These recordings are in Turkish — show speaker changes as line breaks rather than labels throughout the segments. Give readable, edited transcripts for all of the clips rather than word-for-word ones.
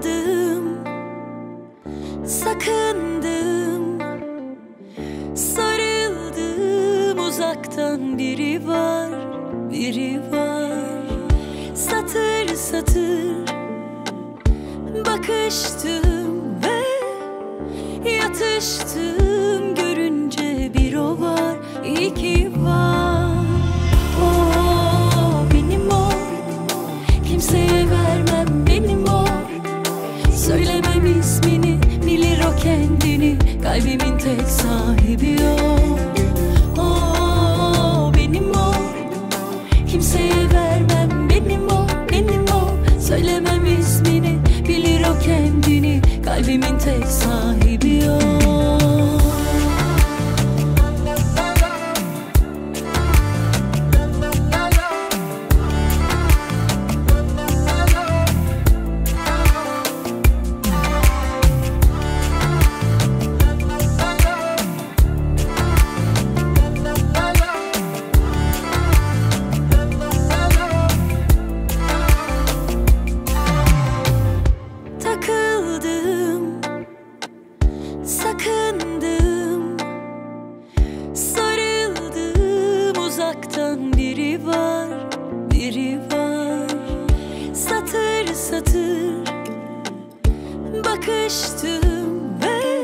Takıldım, sakındım, sarıldım, uzaktan biri var, biri var. Satır satır bakıştım ve yatıştım, görünce bir o var, iki var. O benim o, kimseye vermem benim o. Söylemem ismini, bilir o kendini, kalbimin tek sahibi o. O benim o, kimseye vermem benim o, benim o. Söylemem ismini, bilir o kendini, kalbimin tek sahibi o. Sakındım, sarıldım, uzaktan biri var, biri var. Satır satır bakıştım ve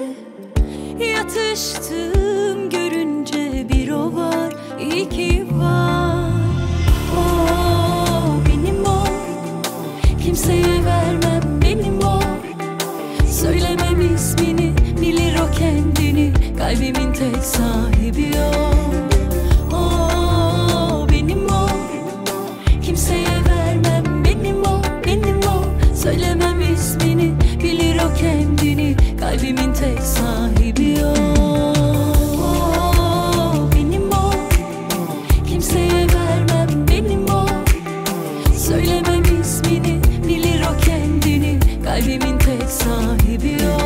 yatıştım, görünce bir o var, iki var. O benim o, kimseye vermem benim o. Söylemem ismini, bilir o kendini, kalbimin tek sahibi o. O benim o, kimseye vermem benim o, benim o. Söylemem ismini, bilir o kendini, kalbimin tek sahibi o. O benim o, kimseye vermem benim o. Söylemem ismini, bilir o kendini, kalbimin tek sahibi o.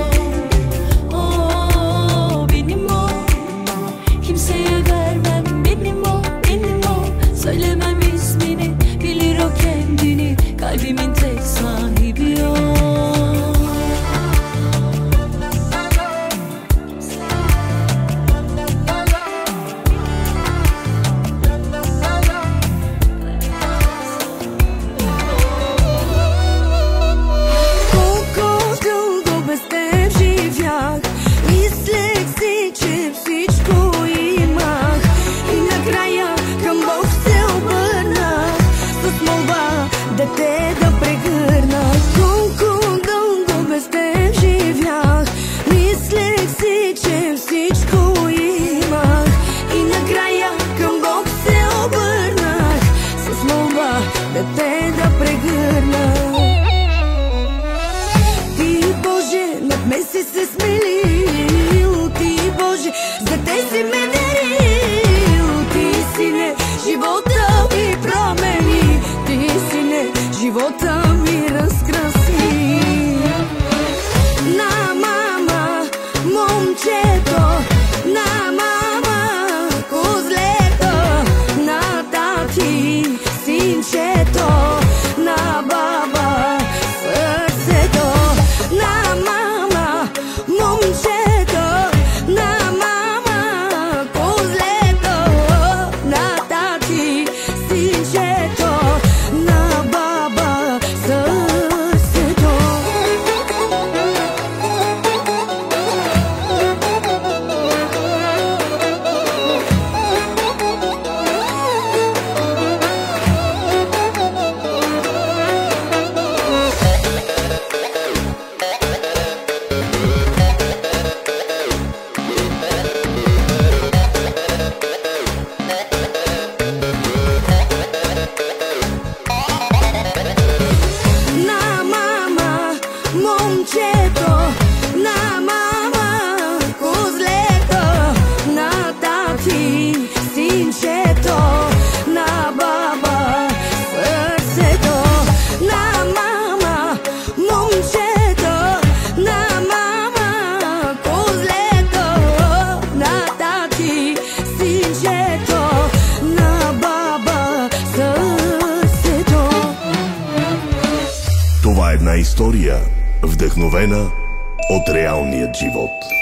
O benim o, kimseye vermem benim o, benim o. Söylemem ismini, bilir o kendini, kalbimin tek sahibi o.
Си се смелил, ти Боже, за те си ме дарил. Ти си не живота ми промени, ти си не живота ми разкраси. На мама, момчето, на мама, козлето, на тати, синчето, на баба, сърцето, на мама, момчето, на мама, козлето, на тати, синчето, на баба, сърцето. Момчето, на мама, козлето, на тати, синчето, на баба, сърцето. На мама, момчето, на мама, козлето, на тати, синчето, на баба, сърцето.
Това е една история Вдъхновена от реалният живот.